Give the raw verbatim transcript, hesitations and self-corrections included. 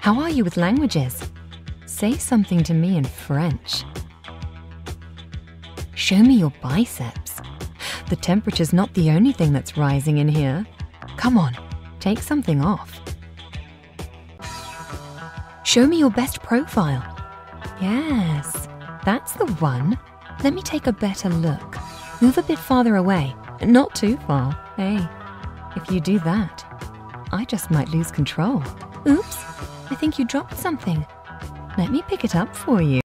How are you with languages? Say something to me in French. Show me your biceps. The temperature's not the only thing that's rising in here. Come on, take something off. Show me your best profile. Yes, that's the one. Let me take a better look. Move a bit farther away. Not too far. Hey, if you do that, I just might lose control. Oops, I think you dropped something. Let me pick it up for you.